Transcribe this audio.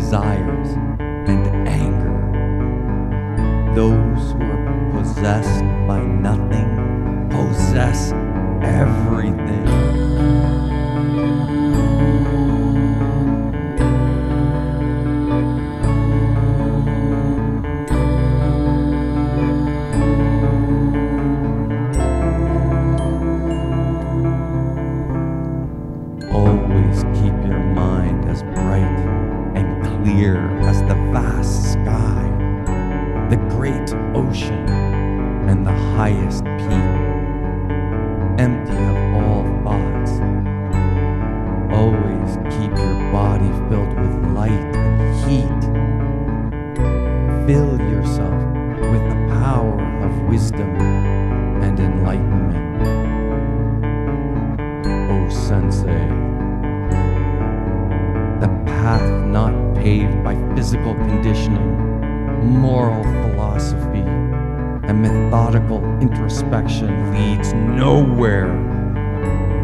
desires, and anger. Those who are possessed by nothing possess everything. Always keep your mind as bright and clear as the vast sky, the great ocean, and the highest peak, empty of all thoughts. Always keep your body filled with light and heat. Fill yourself with the power of wisdom and enlightenment. Ōsensei. The path not paved by physical conditioning, moral philosophy, and methodical introspection leads nowhere.